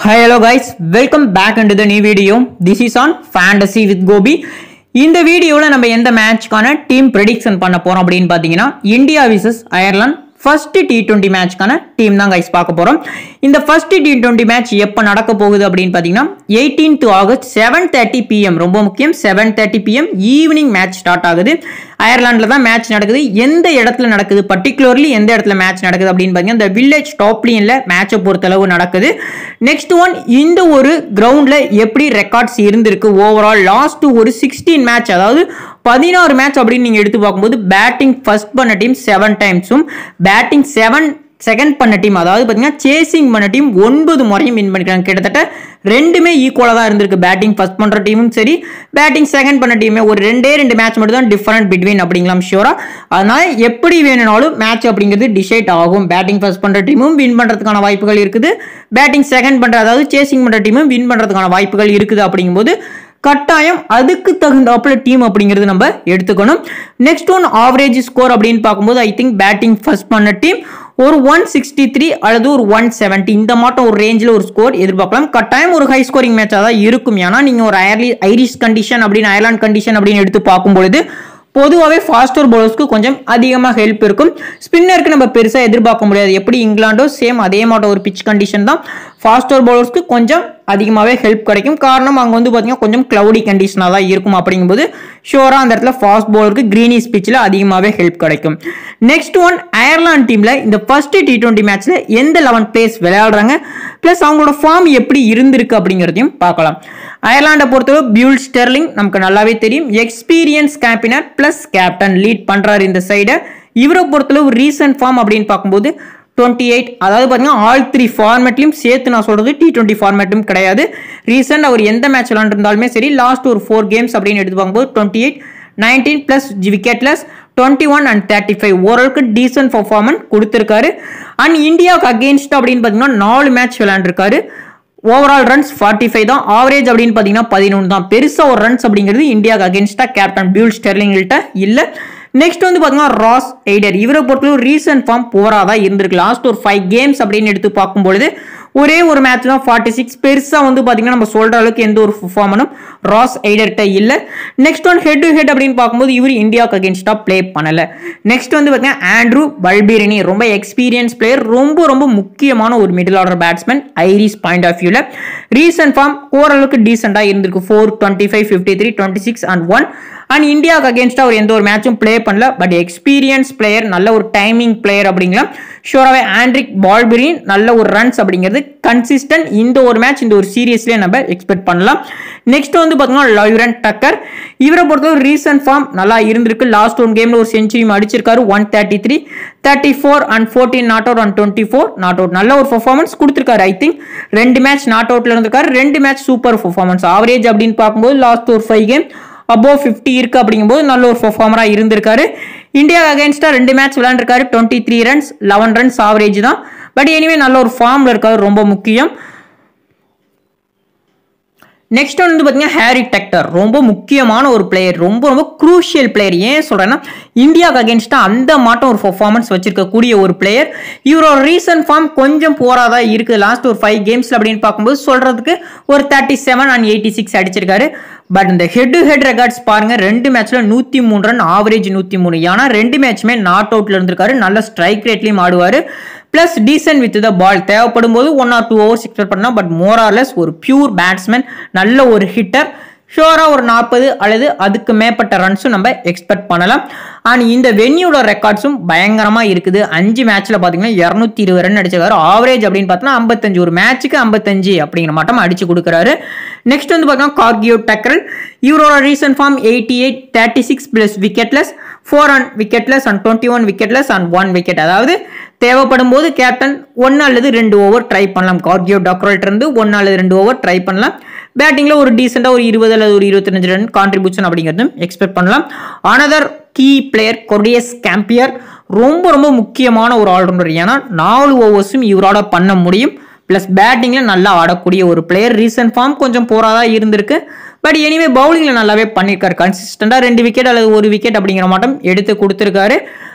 Hi, hello guys, welcome back into the new video. This is on Fantasy with Gobi. இந்த வீடியோல நம்ம எந்த மேட்ச்க்கான team prediction பண்ண போறோம் அப்படினு பாத்தீங்கன்னா India vs Ireland first T20 மேட்ச்க்கான டீம் தான் गाइस பார்க்க போறோம். இந்த first T20 மேட்ச் எப்ப நடக்க போகுது அப்படினு பாத்தீங்கன்னா 18th ஆகஸ்ட் 7:30 pm ரொம்ப முக்கியம் 7:30 pm ஈவினிங் மேட்ச் ஸ்டார்ட் ஆகுது. அயர்லாந்துல தான் மேட்ச் நடக்குது. எந்த இடத்துல நடக்குது particularly எந்த இடத்துல மேட்ச் நடக்குது அப்படினு பாத்தீங்கன்னா the village top laneல மேட்சை பொறுத்தளவு நடக்குது. நெக்ஸ்ட் ஒன் இந்த ஒரு கிரவுண்ட்ல எப்படி ரெக்கார்ட்ஸ் இருந்திருக்கு ஓவரால் லாஸ்ட் ஒரு 16 மேட்ச் அதாவது 16 மேட்ச் அப்படின்னு நீங்க எடுத்து பார்க்கும்போது பேட்டிங் ஃபர்ஸ்ட் பண்ண டீம் 7 டைம்ஸும் பேட்டிங் செகண்ட் பண்ண டீம் அதாவது பாத்தீங்கன்னா சேசிங் பண்ண டீம் 9 முறையும் வின் பண்ணிருக்காங்க. கிட்டத்தட்ட ரெண்டுமே ஈக்குவலா தான் இருந்திருக்கு. பேட்டிங் ஃபர்ஸ்ட் பண்ற டீமும் சரி பேட்டிங் செகண்ட் பண்ண டீமே ஒரு ரெண்டு மேட்ச் மட்டும் தான் டிஃபரண்ட் பிட்வீன் அப்படிங்கலாம் ஷூரா. அதனால எப்படி வேணும்னாலும் மேட்ச் அப்படிங்கிறது டிசைட் ஆகும். பேட்டிங் ஃபர்ஸ்ட் பண்ற டீமும் வின் பண்றதுக்கான வாய்ப்புகள் இருக்குது. பேட்டிங் செகண்ட் பண்ற அதாவது சேசிங் பண்ற டீமும் வின் பண்றதுக்கான வாய்ப்புகள் இருக்குது. அப்படிங்கும்போது கட்டாயம் அதுக்கு தகுந்தாப்புல டீம் அப்படிங்கிறது நம்ம எடுத்துக்கணும். நெக்ஸ்ட் ஒன் ஆவரேஜ் ஸ்கோர் அப்படின்னு பார்க்கும்போது ஐ திங்க் பேட்டிங் ஃபர்ஸ்ட் பண்ண டீம் ஒரு 163 அல்லது ஒரு 170 இந்த மாட்டம் ஒரு ரேஞ்சில் ஒரு ஸ்கோர் எதிர்பார்க்கலாம். கட்டாயம் ஒரு ஹை ஸ்கோரிங் மேட்சாக தான் இருக்கும். ஏன்னா நீங்க ஒரு ஐரிஷ் கண்டிஷன் அப்படின்னு அயர்லாந்து கண்டிஷன் அப்படின்னு எடுத்து பார்க்கும்பொழுது பொதுவாகவே ஃபாஸ்டர் பவுலர்ஸ்க்கு கொஞ்சம் அதிகமாக ஹெல்ப் இருக்கும். ஸ்பின்னருக்கு நம்ம பெருசாக எதிர்பார்க்க முடியாது. எப்படி இங்கிலாண்டோ சேம் அதே மாட்டம் ஒரு பிச் கண்டிஷன் தான். ஃபாஸ்டர் பவுலர்ஸ்க்கு கொஞ்சம் அதிகமாகவே ஹெல்ப் கிடைக்கும். காரணம் அங்கே வந்து பார்த்தீங்கன்னா கொஞ்சம் கிளவுடி கண்டிஷனாக தான் இருக்கும். அப்படிங்கும்போது ஷோராக அந்த இடத்துல ஃபாஸ்ட் பவுலருக்கு கிரீனிஷ் பிச்சில் அதிகமாகவே ஹெல்ப் கிடைக்கும். நெக்ஸ்ட் ஒன் அயர்லாந்து டீமில் இந்த ஃபர்ஸ்ட் T20 மேட்ச்சில் எந்த 11 பிளேயர்ஸ் விளையாடுறாங்க ப்ளஸ் அவங்களோட ஃபார்ம் எப்படி இருந்திருக்கு அப்படிங்கிறதையும் பார்க்கலாம். அயர்லாண்டை பொறுத்தவரை பியூல் ஸ்டெர்லிங் நமக்கு நல்லாவே தெரியும். Experience Campher plus captain lead பண்றாரு இந்த சைடை. இவரை பொறுத்தளவு ரீசன்ட் ஃபார்ம் அப்படின்னு பார்க்கும்போது 28 அதாவது பார்த்தீங்கன்னா ஆல் 3 ஃபார்மேட்லையும் சேர்த்து நான் சொல்றது T20 ஃபார்மேட்டும் கிடையாது. ரீசன்ட் அவர் எந்த மேட்ச் விளாண்டுருந்தாலுமே சரி லாஸ்ட் ஒரு 4 கேம்ஸ் அப்படின்னு எடுத்து பார்க்கும்போது 28 19 பிளஸ் விக்கெட்லெஸ் 21 and 35 ஓரளவுக்கு டீசன்ட் பர்ஃபார்மன்ஸ் கொடுத்திருக்காரு. அண்ட் இந்தியாவுக்கு அகேன்ஸ்ட் அப்படின்னு பார்த்தீங்கன்னா 4 மேட்ச் விளையாண்டுருக்காரு. ஓவரால் ரன்ஸ் 45 தான். ஆவரேஜ் அப்படின்னு பார்த்தீங்கன்னா 11 தான். பெருசா ஒரு ரன்ஸ் அப்படிங்கிறது இந்தியாவுக்கு அகேன்ஸ்டா கேப்டன் பியூல் ஸ்டெர்லிங் கிட்ட இல்ல. நெக்ஸ்ட் வந்து பார்த்தீங்கன்னா ராஸ் எய்டர் இவரை பொறுத்தவரை ரீசன்ட் ஃபார்ம் போரா தான் இருந்திருக்கு. லாஸ்ட் ஒரு 5 கேம்ஸ் அப்படின்னு எடுத்து பார்க்கும்பொழுது ஒரே ஒரு மேட்ச் தான் 46 பெருசா வந்து பாத்தீங்கன்னா நம்ம சொல்ற அளவுக்கு எந்த ஒரு பர்ஃபார்மனும் ராஸ் எய்டர்ட்ட இல்ல. Next one head to head அப்படின்னு பார்க்கும்போது இவர் இந்தியாவுக்கு அகேன்ஸ்டா பிளே பண்ணல. நெக்ஸ்ட் வந்து பாத்தீங்கன்னா ஆண்ட்ரூ பல்பிரினி ரொம்ப எக்ஸ்பீரியன்ஸ் பிளேயர் ரொம்ப முக்கியமான ஒரு middle order batsman Irish point of வியூல. ரீசன்ட் ஃபார்ம் ஓரளவுக்கு டீசெண்டா இருந்திருக்கு. 4 25 53 26 and 1 அண்ட் இந்தியாவுக்கு அகேன்ஸ்டா அவர் எந்த ஒரு மேட்சும் பிளே பண்ணல. பட் எக்ஸ்பீரியன்ஸ் பிளேயர் நல்ல ஒரு டைமிங் பிளேயர் அப்படிங்கலாம். ஷூராவே ஆண்ட்ரிக் பால்பிரின் நல்ல ஒரு ரன்ஸ் அப்படிங்கிறது கன்சிஸ்டன்ட் இந்த ஒரு மேட்ச் இந்த ஒரு சீரியஸ்லேயே நம்ம எக்ஸ்பெக்ட் பண்ணலாம். நெக்ஸ்ட் வந்து பார்த்தீங்கன்னா லாயுரன் டக்கர் இவரை பொறுத்தவரை ரீசன்ட் ஃபார்ம் நல்லா இருந்திருக்கு. லாஸ்ட் 1 கேம்ல ஒரு செஞ்சுரியும் அடிச்சிருக்காரு. 133 34 and 14 not out and 24 not out நல்ல ஒரு பெர்ஃபார்மன்ஸ் கொடுத்திருக்காரு. ஐ திங்க் 2 மேட்ச் நாட் அவுட்ல இருந்திருக்காரு. 2 மேட்ச் சூப்பர் பெர்ஃபார்மன்ஸ். ஆவரேஜ் அப்படின்னு பார்க்கும்போது லாஸ்ட் ஒரு 5 கேம் above 50 இருக்கு. அப்படிங்கும்போது நல்ல ஒரு பெர்ஃபார்மரா இருந்திருக்காரு. இந்தியா அகைன்ஸ்டா 2 மேட்ச் விளையாண்டுருக்காரு. 23 ரன்ஸ் 11 ரன்ஸ் ஆவரேஜ் தான். பட் எனிவே நல்ல ஒரு ஃபார்ம்ல இருக்காரு. ரொம்ப முக்கியம். நெக்ஸ்ட் வந்து பார்த்தீங்கன்னா ஹாரி டெக்டர் ரொம்ப முக்கியமான ஒரு பிளேயர். ரொம்ப குரூஷியல் பிளேயர். ஏன் சொல்றேன்னா இந்தியாவுக்கு அகேன்ஸ்டா அந்த மாட்டம் ஒரு பெர்ஃபார்மன்ஸ் வச்சிருக்கக்கூடிய ஒரு பிளேயர். இவரோட ரீசன்ட் ஃபார்ம் கொஞ்சம் போராதா இருக்கு. லாஸ்ட் ஒரு 5 கேம்ஸ்ல அப்படின்னு பார்க்கும்போது சொல்றதுக்கு ஒரு 37 and 86 அடிச்சிருக்காரு. பட் இந்த ஹெட் டு ஹெட் ரெக்கார்ட்ஸ் பாருங்க. 2 மேட்ச்ல 103 ரன் ஆவரேஜ் 103. ஏன்னா 2 மேட்ச்மே நாட் அவுட்ல இருந்திருக்காரு. நல்ல ஸ்ட்ரைக் ரேட்லயும் ஆடுவாரு. Plus decent with the ball தேவைப்படும் போது 1 or 2 ஓவர்ஸ் எக்ஸ்பெக்ட் பண்ணலாம். பட் மோர் ஆர் லெஸ் ஒரு பியூர் பேட்ஸ்மேன் நல்ல ஒரு ஹிட்டர். ஷோரா ஒரு 40 அல்லது அதுக்கு மேற்பட்ட ரன்ஸும் நம்ம எக்ஸ்பெக்ட் பண்ணலாம். அண்ட் இந்த வென்யூட ரெக்கார்ட்ஸும் பயங்கரமா இருக்குது. 5 மேட்ச்ல பாத்தீங்கன்னா 220 ரன் அடிச்சிருக்காரு. ஆவரேஜ் அப்படின்னு பார்த்தோம்னா 55 ஒரு மேட்சுக்கு 55 அப்படிங்கிற மாட்டம் அடிச்சு கொடுக்குறாரு. நெக்ஸ்ட் வந்து பார்த்தீங்கன்னா கார்கியோ டக்கரல் இவரோட recent form 88 36 plus wicketless 4 and wicketless and 21 wicketless and 1 wicket. அதாவது தேவைப்படும் போது கேப்டன் 1 அல்லது 2 ஓவர் ட்ரை பண்ணலாம். கார்கியோ டக்கரல்ட்ட இருந்து 1 அல்லது 2 ஓவர் ட்ரை பண்ணலாம். பேட்டிங்ல ஒரு டீசெண்டா ஒரு 20 அல்லது ஒரு 25 ரன் கான்ட்ரிபியூஷன் அப்படிங்கிறதும் எக்ஸ்பெக்ட் பண்ணலாம். Another key player Curtis Campher ரொம்ப முக்கியமான ஒரு ஆல்ரவுண்டர். ஏன்னா 4 ஓவர்ஸும் இவரோட பண்ண முடியும். பிளஸ் பேட்டிங்ல நல்லா ஆடக்கூடிய ஒரு பிளேயர். ரீசன்ட் ஃபார்ம் கொஞ்சம் போராதா இருந்திருக்கு. பட் எனிவே பவுலிங்ல நல்லாவே பண்ணிருக்காரு. கன்சிஸ்டண்டா 2 விக்கெட் அல்லது 1 விக்கெட் அப்படிங்கிற மாட்டம் எடுத்து கொடுத்திருக்காரு.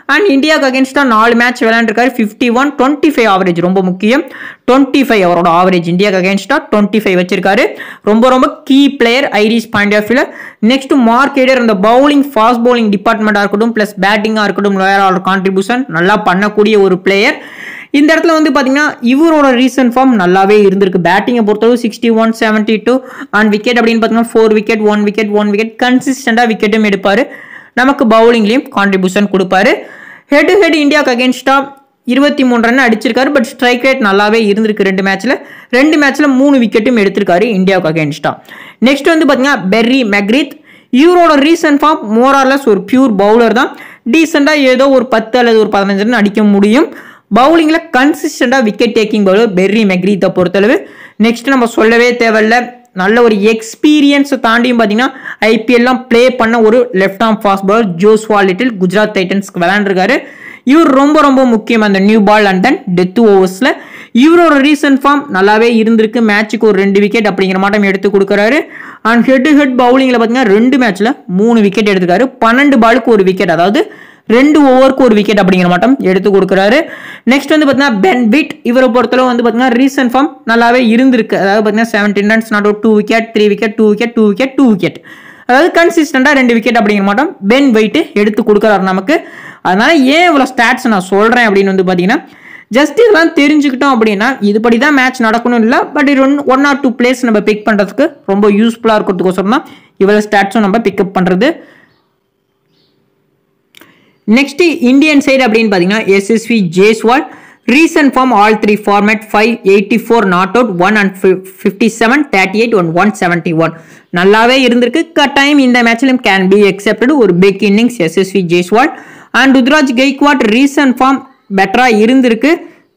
அண்ட் இந்தியாவுக்கு அகேன்ஸ்டா 4 மேட்ச் விளையாண்டுருக்காரு. 51, 25 ஆவரேஜ் ரொம்ப முக்கியம். 25 அவரோட ஆவரேஜ் இந்தியாவுக்கு அகேன்ஸ்டா 25 வச்சிருக்காரு. ரொம்ப ரொம்ப key player Irish point of வியூல. நெக்ஸ்ட் மார்க் எடர் இந்த பவுலிங் ஃபாஸ்ட் பவுலிங் டிபார்ட்மெண்டா இருக்கட்டும் பிளஸ் பேட்டிங்கா இருக்கட்டும் லோயர் ஆர்டர் கான்ட்ரிபியூஷன் நல்லா பண்ணக்கூடிய ஒரு பிளேயர். இந்த இடத்துல வந்து பாத்தீங்கன்னா இவரோட ரீசன்ட் ஃபார்ம் நல்லாவே இருந்திருக்கு. பேட்டிங்கை பொறுத்தவரை 61, 72 அண்ட் விக்கெட் அப்படின்னு பார்த்தீங்கன்னா 4 விக்கெட் 1 விக்கெட் 1 விக்கெட் கன்சிஸ்டண்டா விக்கெட்டும் எடுப்பாரு. நமக்கு பவுலிங்லயும் கான்ட்ரிபியூஷன் கொடுப்பாரு. ஹெட் டு ஹெட் இந்தியாவுக்கு அகேன்ஸ்டா 23 ரன் அடிச்சிருக்காரு. பட் ஸ்ட்ரைக் ரேட் நல்லாவே இருந்திருக்கு. 2 மேட்ச்ல 3 விக்கெட்டும் எடுத்திருக்காரு இந்தியாவுக்கு அகேன்ஸ்டா. நெக்ஸ்ட் வந்து பாத்தீங்கன்னா பெர்ரி மெக்ரித். இவரோட ரீசன்ட் ஃபார்ம் மோரார்லஸ் ஒரு பியூர் பவுலர் தான். டீசெண்டா ஏதோ ஒரு 10 அல்லது ஒரு 15 ரன் அடிக்க முடியும். பவுலிங்ல கன்சிஸ்டண்டா விக்கெட் டேக்கிங் பவுலர் பெர்ரி மெக்ரித்தை பொறுத்தளவு. நெக்ஸ்ட் நம்ம சொல்லவே தேவையில்ல, நல்ல ஒரு எக்ஸ்பீரியன்ஸ் தாண்டியும் பார்த்தீங்கன்னா ஐபிஎல்லாம் பிளே பண்ண ஒரு left arm fast bowler Joshua Little Gujarat டைட்டன்ஸ்க்கு விளையாண்டுருக்காரு. இவர் ரொம்ப ரொம்ப முக்கியம் அந்த new ball and then death ஓவர்ஸ்ல. இவரோட ரீசன்ட் ஃபார்ம் நல்லாவே இருந்திருக்கு. மேட்சுக்கு ஒரு 2 விக்கெட் அப்படிங்கிற மாட்டம் எடுத்து கொடுக்குறாரு. அண்ட் ஹெட் டு ஹெட் பவுலிங்ல பார்த்தீங்கன்னா 2 மேட்ச்ல 3 விக்கெட் எடுத்துக்காரு. 12 பாலுக்கு ஒரு விக்கெட், அதாவது 2 ஓவருக்கு ஒரு விக்கெட் அப்படிங்கிற மாட்டம் எடுத்து கொடுக்குறாரு. நெக்ஸ்ட் வந்து பார்த்தீங்கன்னா பென் விட். இவரை பொறுத்தளவு வந்து பார்த்தீங்கன்னா ரீசன்ட் ஃபார்ம் நல்லாவே இருந்திருக்கு. அதாவது பார்த்தீங்கன்னா 17 runs not out 2 wicket 3 wicket 2 wicket 2 wicket 2 wicket, அதாவது கன்சிஸ்டண்டா 2 விக்கெட் அப்படிங்கிற மாட்டம் பென் வெயிட் எடுத்து கொடுக்குறாரு நமக்கு. அதனால ஏன் இவ்வளவு ஸ்டாட்ஸ் நான் சொல்றேன் அப்படின்னு வந்து பாத்தீங்கன்னா ஜஸ்ட் இதெல்லாம் தெரிஞ்சுக்கிட்டோம் அப்படின்னா இதுபடி தான் மேட்ச் நடக்கணும் இல்லை, பட் இது 1 or 2 பிளேஸ் நம்ம பிக் பண்றதுக்கு ரொம்ப யூஸ்ஃபுல்லா இருக்கிறதுக்கோசரம் தான் இவ்வளவு ஸ்டாட்ஸும் நம்ம பிக்கப் பண்றது. நெக்ஸ்ட் இந்தியன் சைடு அப்படின்னு பாத்தீங்கன்னா Yashasvi Jaiswal. Recent form all 3 format 584 not out 1 and 57 38 and 171 நல்லாவே இருந்திருக்கு. கட்டாயம் இந்த மேட்ச்லயும் கேன் பி எக்ஸெப்டட் ஒரு big innings Yashasvi Jaiswal. And Ruturaj Gaikwad recent form பெட்டரா இருந்திருக்கு.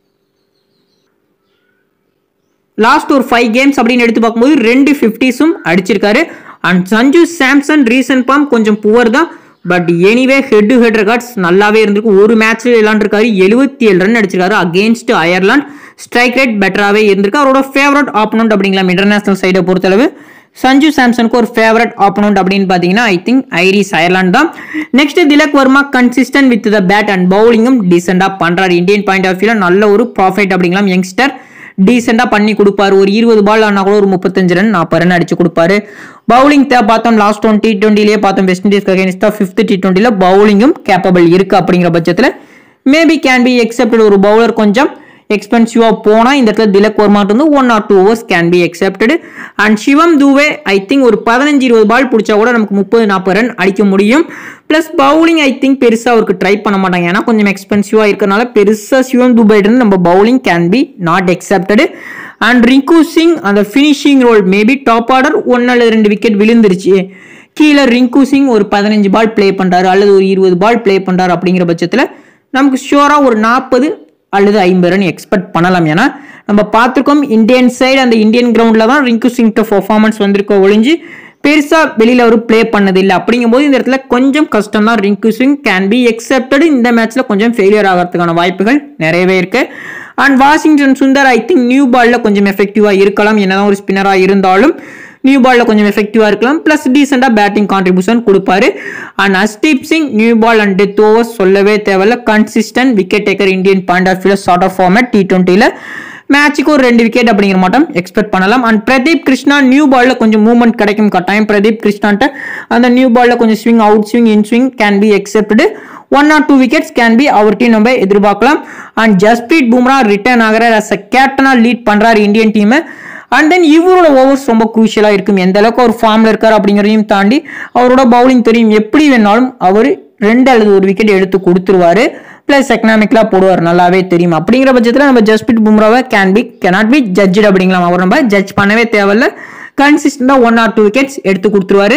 லாஸ்ட் ஒரு 5 கேம்ஸ் அப்படின்னு எடுத்து பார்க்கும்போது 2 50s அடிச்சிருக்காரு. And Sanju Samson recent form கொஞ்சம் புவர் தான், but anyway head to head records நல்லாவே இருந்திருக்கு. ஒரு மேட்ச்ல விளையாண்டுருக்காரு, 77 ரன் அடிச்சிருக்காரு அகேன்ஸ்ட் அயர்லாந்து. ஸ்ட்ரைக் ரேட் பெட்டராகவே இருந்திருக்கு. அவரோட ஃபேவரட் ஆப்போனன்ட் அப்படிங்களா இன்டர்நேஷனல் சைடை பொறுத்தளவு சஞ்சு சாம்சனுக்கு ஒரு ஃபேவரட் ஆப்போனன்ட் அப்படின்னு பார்த்தீங்கன்னா ஐ திங்க் ஐரிஷ் அயர்லாந்து தான். Next Tilak Varma consistent with the bat and பவுலிங்கும் டீசெண்டா பண்றாரு. இந்தியன் பாயிண்ட் ஆஃப் வியூல நல்ல ஒரு ப்ராஃபிட் அப்படிங்கலாம். யங்ஸ்டர் டீசெண்டா பண்ணி கொடுப்பாரு. ஒரு 20 பால் ஆனா கூட ஒரு 35 ரன் 40 ரன் அடிச்சு கொடுப்பாரு. பவுலிங் பார்த்தோம் லாஸ்ட் T20லயே பார்த்தோம் வெஸ்ட் இண்டீஸ்க்கு அகைன்ஸ்டா 5th T20ல பவுலிங்கும் கேப்பபிள் இருக்கு. அப்படிங்கிற பட்சத்துல மேபி கேன் பி எக்ஸெப்டட். ஒரு பவுலர் கொஞ்சம் எக்ஸ்பென்சிவா போனா இந்த இடத்துல திலக் வர்மா வந்து 1 or 2 overs can be expected. And Shivam Dube I think ஒரு 15-20 பால் பிடிச்சா கூட நமக்கு 30-40 ரன் அடிக்க முடியும். பிளஸ் பவுலிங் ஐ திங்க் பெருசா அவருக்கு ட்ரை பண்ண மாட்டாங்க, ஏன்னா கொஞ்சம் எக்ஸ்பென்சிவா இருக்கனால பெருசா சிவம் தூபே நம்ம bowling can be not expected. And Rinku Singh அந்த finishing role maybe top order 1 அல்லது 2 விக்கெட் விழுந்துருச்சு. கீழே ரிங்கு சிங் ஒரு 15 பால் பிளே பண்றாரு அல்லது ஒரு 20 பால் பிளே பண்றாரு. அப்படிங்கிற பட்சத்துல நமக்கு ஷியோரா ஒரு 40 அல்லது 50 ரன் எக்ஸ்பெக்ட் பண்ணலாம். ஏன்னா நம்ம பார்த்துருக்கோம் இந்தியன் சைடு அந்த இந்தியன் கிரவுண்ட்ல தான் ரிங்கு சிங் பெர்ஃபார்மன்ஸ் வந்திருக்க ஒழிஞ்சு பெருசா வெளியில ஒரு பிளே பண்ணது இல்லை. அப்படிங்கும்போது இந்த இடத்துல கொஞ்சம் கஷ்டம் தான். Rinku Singh can be expected. இந்த மேட்ச்ல கொஞ்சம் ஃபெயிலியர் ஆகிறதுக்கான வாய்ப்புகள் நிறையவே இருக்கு. And Washington Sundar I think new பால்ல கொஞ்சம் எஃபெக்டிவா இருக்கலாம். என்னதான் ஒரு ஸ்பின்னரா இருந்தாலும் நியூ பால்ல கொஞ்சம் எஃபெக்டிவா இருக்கலாம். பிளஸ் டீசெண்டா பேட்டிங் கான்ட்ரிபியூஷன் கொடுப்பாரு. And Arshdeep Singh new ball and death overs சொல்லவே தேவையில்ல. Consistent wicket taker Indian point of வியூல சார்ட் ஆஃப் ஃபார்மேட் T20ல மேட்சுக்கு ஒரு 2 விக்கெட் அப்படிங்கிற மாட்டம் எக்ஸ்பெக்ட் பண்ணலாம். அண்ட் பிரதீப் கிருஷ்ணா நியூ பால்ல கொஞ்சம் மூவ்மெண்ட் கிடைக்கும் கட்டாயம். பிரதீப் கிருஷ்ணாட்ட அந்த நியூ பால்ல கொஞ்சம் swing out swing in swing can be expected. 1 or 2 wickets can be அவர் டீம் நம்ம எதிர்பார்க்கலாம். அண்ட் ஜஸ்பிரீத் பும்ரா ரிட்டர்ன் ஆகிறார். அஸ் அ கேப்டனா லீட் பண்றாரு இந்தியன் டீம். அண்ட் தென் இவரோட ஓவர்ஸ் ரொம்ப குரூஷியலா இருக்கும். எந்த அளவுக்கு ஒரு ஃபார்ம்ல இருக்காரு அப்படிங்கிறதையும் தாண்டி அவரோட பவுலிங் தெரியும். எப்படி வேணாலும் அவர் 2 அல்லது 1 விக்கெட் எடுத்து கொடுத்துருவாரு. பிளஸ் எக்கனாமிக்கலா போடுவார் நல்லாவே தெரியும். அப்படிங்கிற பட்சத்துல நம்ம ஜஸ்பிரீத் பும்ராவை cannot be judged அப்படிங்கலாம். அவர் நம்ம ஜட்ஜ் பண்ணவே தேவையில்ல. கன்சிஸ்டண்டா 1 or 2 விக்கெட்ஸ் எடுத்து கொடுத்துருவாரு.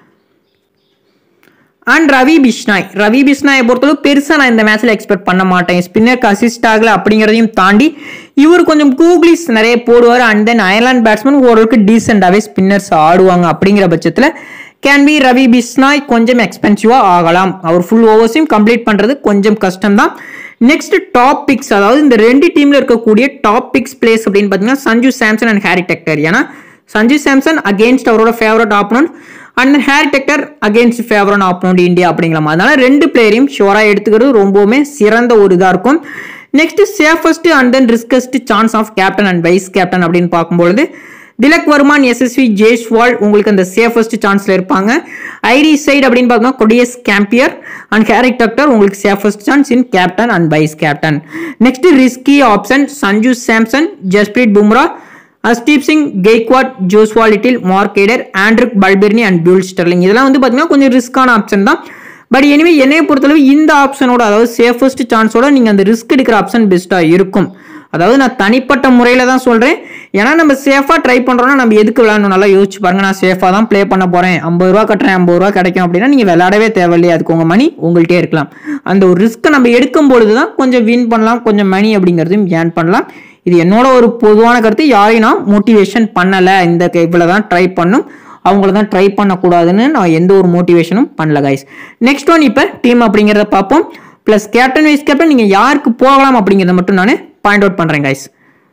அண்ட் ரவி பிஷ்னாயை பொறுத்தளவு பெருசா நான் இந்த மேட்ச்ல எக்ஸ்பெக்ட் பண்ண மாட்டேன். ஸ்பின்னருக்கு அசிஸ்ட் ஆகல அப்படிங்கிறதையும் தாண்டி இவர் கொஞ்சம் கூகுளிஸ் நிறைய போடுவார். அண்ட் தென் அயர்லாந்து பேட்ஸ்மேன் ஓரளவுக்கு டீசெண்டாவே ஸ்பின்னர்ஸ் ஆடுவாங்க. அப்படிங்கிற பட்சத்துல கேன் பி ரவி பிஷ்னாய் கொஞ்சம் எக்ஸ்பென்சிவா ஆகலாம். அவர் ஃபுல் ஓவர்ஸையும் கம்ப்ளீட் பண்றது கொஞ்சம் கஷ்டம் தான். நெக்ஸ்ட் டாப் பிக்ஸ், அதாவது இந்த 2 டீம்ல இருக்கக்கூடிய டாப் பிக்ஸ் பிளேஸ் அப்படின்னு பாத்தீங்கன்னா Sanju Samson and Harry Tector. ஏன்னா சஞ்சு சாம்சன் அகேன்ஸ்ட் அவரோட favourite opponent and Harry Tector against ஃபேவரான ஆப்போனண்ட் இந்தியா அப்படிங்கிற மாதிரி. அதனால ரெண்டு பிளேயரையும் ஷோராக எடுத்துக்கிறது ரொம்பவுமே சிறந்த ஒரு இதாக இருக்கும். Next safest and then riskiest chance of captain and vice captain அப்படின்னு பார்க்கும்பொழுது திலக் வர்மான், எஸ்எஸ்வி ஜெய்ஸ்வால் உங்களுக்கு அந்த சேஃபஸ்ட் சான்ஸ்ல இருப்பாங்க. ஐரி சைடு அப்படின்னு பார்த்தோம்னா Curtis Campher and Harry Tector உங்களுக்கு safest chance in captain and vice captain. Next risky option Sanju Samson, Jasprit Bumrah, Arshdeep Singh, Gaikwad, Joshua Little, Mark Adair, Andrew Balbirnie and Paul Stirling. இதெல்லாம் வந்து பார்த்தீங்கன்னா கொஞ்சம் ரிஸ்கான ஆப்ஷன் தான். பட் எனிவே என்னைய பொறுத்தளவு இந்த ஆப்ஷனோட அதாவது சேஃபஸ்ட் சான்ஸோட நீங்கள் அந்த ரிஸ்க் எடுக்கிற ஆப்ஷன் பெஸ்ட்டாக இருக்கும். அதாவது நான் தனிப்பட்ட முறையில் தான் சொல்கிறேன். ஏன்னா நம்ம சேஃபாக ட்ரை பண்ணுறோன்னா நம்ம எதுக்கு விளையாடணும் நல்லா யோசிச்சு பாருங்க. நான் சேஃபாக தான் ப்ளே பண்ண போகிறேன், 50 ரூபா கட்டுறேன், 50 ரூபா கிடைக்கும் அப்படின்னா நீங்கள் விளையாடவே தேவையில்லையே. அதுக்கு உங்கள் மணி உங்கள்கிட்டே இருக்கலாம். அந்த ஒரு ரிஸ்க்கை நம்ம எடுக்கும் பொழுது தான் கொஞ்சம் வின் பண்ணலாம், கொஞ்சம் மணி அப்படிங்கிறதையும் ஏர்ன் பண்ணலாம். இது என்னோட ஒரு பொதுவான கருத்து. யாரையும் நான் மோட்டிவேஷன் பண்ணலை, இந்த இவ்வளோ தான் ட்ரை பண்ணும், அவங்கள தான் ட்ரை பண்ணக்கூடாதுன்னு நான் எந்த ஒரு மோட்டிவேஷனும் பண்ணல கைஸ். நெக்ஸ்ட் ஒன் இப்போ டீம் அப்படிங்கிறத பார்ப்போம். ப்ளஸ் கேப்டன் வைஸ் கேப்டன் நீங்கள் யாருக்கு போகலாம் அப்படிங்கிறத மட்டும் நான் பாயிண்ட் அவுட் பண்ணுறேன் கைஸ்.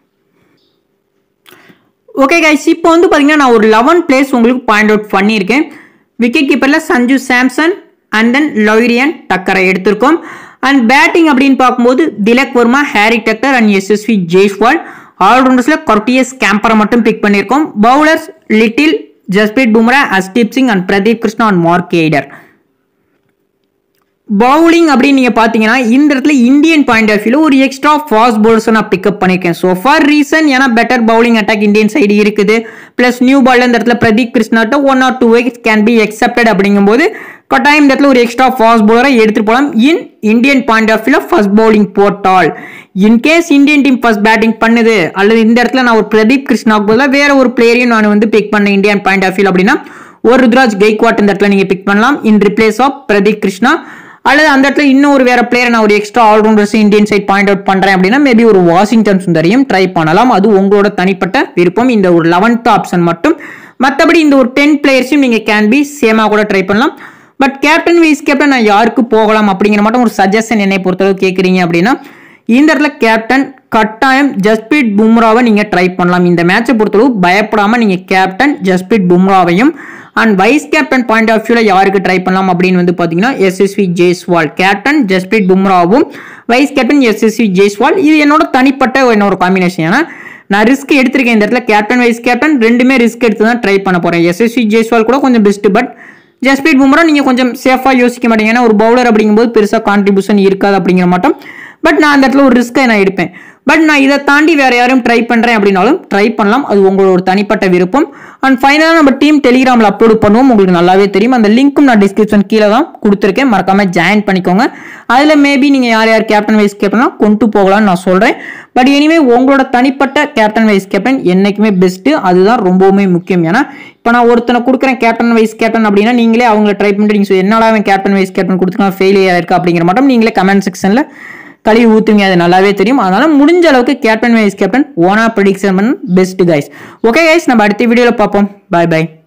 ஓகே கைஸ், இப்போ வந்து பார்த்தீங்கன்னா நான் ஒரு 11 பிளேஸ் உங்களுக்கு பாயிண்ட் அவுட் பண்ணியிருக்கேன். விக்கெட் கீப்பரில் சஞ்சு சாம்சன் அண்ட் தென் லொய்ரியன் டக்கரை எடுத்திருக்கோம். அண்ட் பேட்டிங் அப்படின்னு பார்க்கும்போது Tilak Varma, Harry Tector and Yashasvi Jaiswal. ஆல்ரவுண்டர்ஸில் கொர்டியஸ் கேம்பரை மட்டும் பிக் பண்ணியிருக்கோம். Bowlers Little, Jasprit Bumrah, Arshdeep Singh and Pradeep Krishna and Mark Adair. Bowling அப்படின்னு நீங்க பாத்தீங்கன்னா இந்த இடத்துல இந்தியன் பாயிண்ட் ஆஃப் வியூல ஒரு எக்ஸ்ட்ரா ஃபாஸ்ட் பவுலர்ஸ் நான் பிக்கப் பண்ணிருக்கேன். ஸோ ஃபார் ரீசன் ஏன்னா better bowling attack Indian side இருக்குது. பிளஸ் நியூ பால்ல இந்த இடத்துல பிரதீப் கிருஷ்ணாட்ட 1 or 2 wickets can be expected அப்படிங்கும்போது கட்டாயம் இந்த இடத்துல ஒரு எக்ஸ்ட்ரா ஃபாஸ்ட் பவுலரை எடுத்துட்டு போகலாம். இந்தியன் பாயிண்ட் ஆஃப் வியூல ஃபர்ஸ்ட் பவுலிங் போட்டால் in case Indian team first batting பண்ணுது அல்லது இந்த இடத்துல நான் ஒரு பிரதீப் கிருஷ்ணாவுக்கு பதிலாக வேற ஒரு பிளேயரையும் நான் வந்து பிக் பண்ணேன் இந்தியன் பாயிண்ட் ஆஃப் வியூல அப்படின்னா ஒரு ருத்ராஜ் கெய்க்வாட் இந்த இடத்துல நீங்க பிக் பண்ணலாம் in replace of Pradeep Krishna. அல்லது அந்த இடத்துல இன்னும் ஒரு வேற பிளேயர் நான் ஒரு extra allrounders Indian side point out பண்றேன் அப்படின்னா மேபி ஒரு வாஷிங்டன் சுந்தரையும் ட்ரை பண்ணலாம். அது உங்களோட தனிப்பட்ட விருப்பம். இந்த ஒரு 11th ஆப்ஷன் மட்டும். மற்றபடி இந்த ஒரு 10 பிளேயர்ஸையும் நீங்க கேன் பி சேமா கூட ட்ரை பண்ணலாம். பட் கேப்டன் வைஸ் கேப்டன் நான் யாருக்கு போகலாம் அப்படிங்கிற மட்டும் ஒரு சஜஷன் என்னை பொறுத்தளவு கேட்குறீங்க அப்படின்னா இந்த இடத்துல கேப்டன் கட்டாயம் ஜஸ்பிரீத் பும்ராவை நீங்க ட்ரை பண்ணலாம். இந்த மேட்சை பொறுத்தளவு பயப்படாம நீங்க கேப்டன் ஜஸ்பிரீத் பும்ராவையும் and vice captain point of வியூல யாருக்கு ட்ரை பண்ணலாம் அப்படின்னு வந்து பாத்தீங்கன்னா எஸ்எஸ்வி ஜெய்ஸ்வால். கேப்டன் ஜஸ்பிரீத் பும்ராவும் வைஸ் கேப்டன் எஸ்எஸ்வி ஜெய்ஸ்வால். இது என்னோட தனிப்பட்ட என்னோட காம்பினேஷன். ஏன்னா நான் ரிஸ்க் எடுத்திருக்கேன் இந்த இடத்துல கேப்டன் வைஸ் கேப்டன் ரெண்டுமே ரிஸ்க் எடுத்து தான் ட்ரை பண்ண போறேன். எஸ்எஸ்வி ஜெய்ஸ்வால் கூட கொஞ்சம் பெஸ்ட், பட் ஜஸ்பிரீத் பும்ரா நீங்க கொஞ்சம் சேஃபா யோசிக்க மாட்டீங்க. ஏன்னா ஒரு பவுலர் அப்படிங்கும்போது பெருசா கான்ட்ரிபியூஷன் இருக்காது அப்படிங்கிற மாட்டோம். பட் நான் அந்த இடத்துல ஒரு ரிஸ்க்கை நான் எடுப்பேன். பட் நான் இதை தாண்டி வேற யாரும் ட்ரை பண்றேன் அப்படின்னாலும் ட்ரை பண்ணலாம். அது உங்களோட தனிப்பட்ட விருப்பம். அண்ட் ஃபைனலாக நம்ம டீம் டெலிகிராமில் அப்லோட் பண்ணுவோம். உங்களுக்கு நல்லாவே தெரியும். அந்த லிங்க்கும் நான் டிஸ்கிரிப்ஷன் கீழே தான் கொடுத்துருக்கேன். மறக்காம ஜாயின் பண்ணிக்கோங்க. அதில் மேபி நீங்கள் யார் யார் கேப்டன் வைஸ் கேப்டனா கொண்டு போகலாம்னு நான் சொல்கிறேன். பட் எனிவே உங்களோட தனிப்பட்ட கேப்டன் வைஸ் கேப்டன் என்றைக்குமே பெஸ்ட்டு. அதுதான் ரொம்பவுமே முக்கியம். ஏன்னா இப்போ நான் ஒருத்தனை கொடுக்குறேன் கேப்டன் வைஸ் கேப்டன் அப்படின்னா நீங்களே அவங்கள ட்ரை பண்ணிட்டு நீங்கள் என்னடா அவன் கேப்டன் வைஸ் கேப்டன் கொடுத்துருக்கான் ஃபெயிலியர் இருக்கா அப்படிங்கிற மட்டும் நீங்களே கமெண்ட் செக்ஷனில் கழுவி ஊத்துங்க. அது நல்லாவே தெரியும். அதனால முடிஞ்ச அளவுக்கு கேப்டன் வைஸ் கேப்டன் ஓனா ப்ரெடிக்ஷன் பண்ண பெஸ்ட் கைஸ். ஓகே கைஸ், நம்ம அடுத்த வீடியோல பார்ப்போம். பாய் பாய்.